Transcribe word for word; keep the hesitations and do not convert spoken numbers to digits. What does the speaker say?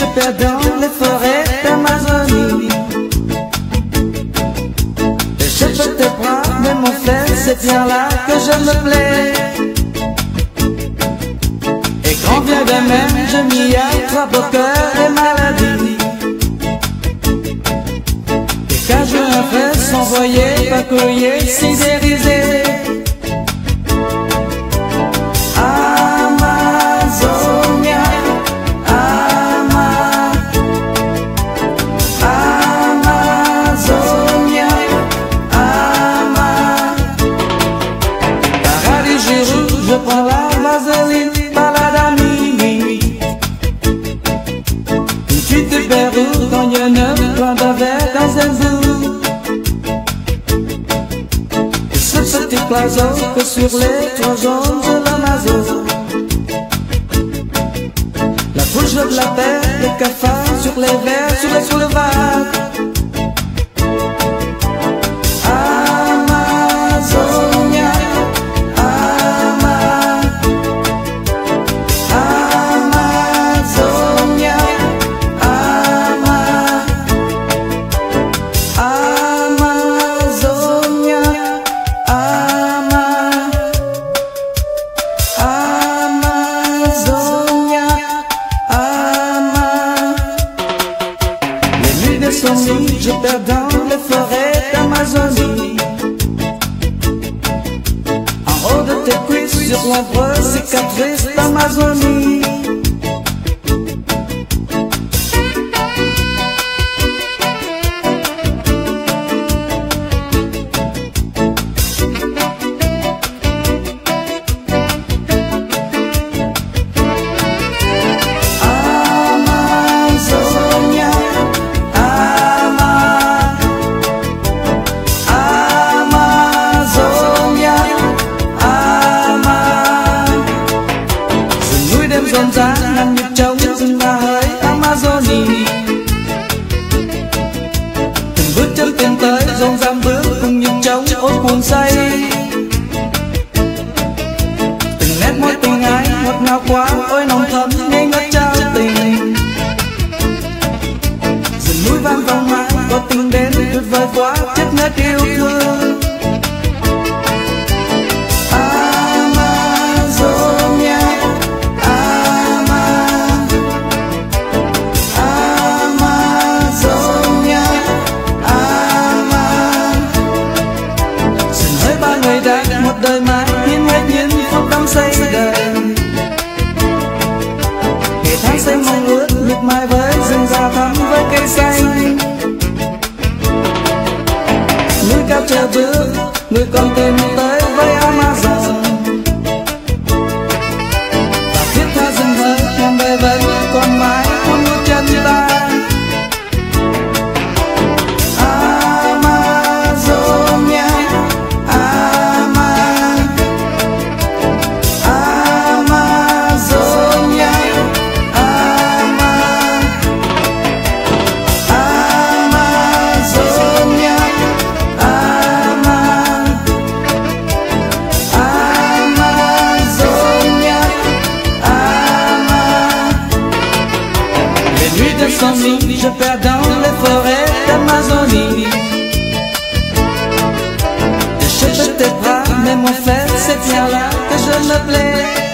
perds dans les forêts d'Amazonie. Et je peux te prendre, mais mon frère, c'est bien là que je me plais. Et quand vient de même, je m'y attrape au cœur et maladie. Et quand je me fais s'envoyer par courrier sidérisé. Amazonia, Ama, Amazonia, Ama. Paradis Giroud, je prends la vaseline, balade à minuit. Une suite de Pérou, quand il y a neuf points d'avec dans un zoo. Et ce petit oiseau que sur les trois jaunes de l'Amazon. La bouche de la paix, les cafards sur les verres, sur les boulevards. Amazonia, Ama, Amazonia, Ama, Amazonia, Ama, Amazonia, Ama. Les nuits d'insomnie, je perds dans les forêts d'Amazonie. En haut de tes cuisses, sur l'ombre cicatrice d'Amazonie. Amazonia, Ama, Amazonia, Ama. Rừng núi đêm rộn rã nằm nhịp trong rừng hoa hỡi Amazonie. Từng bước chân tiến tới rộn ràng bước cùng nhịp trong ôi cuồng say. Từng nét môi tình ái ngọt ngào quá ôi nồng thắm ngây ngất trao tình. Rừng núi vang vang mãi có tình đến tuyệt vời quá chất ngất yêu thương. Amazonia, Ama, Amazonia, Ama. Xin hỡi ba người đã một đời mãi hiến hết những phút đắm say đời. Ngày tháng say mong ước miệt mài với rừng già thắm với cây xanh. Núi cao chờ bước, người còn tìm tới với Amazon. Và thiết tha rừng thơ, ngàn đời vẫn còn mãi cuốn bước chân ta. Amazonia, Ama, Amazonia, Ama, Amazonia, Ama, Amazonia, Ama. Les nuits d'insomnie, je perds dans les forêts d'Amazonie. Je peux tes bras, mais mon frère, c'est bien là que je me plais.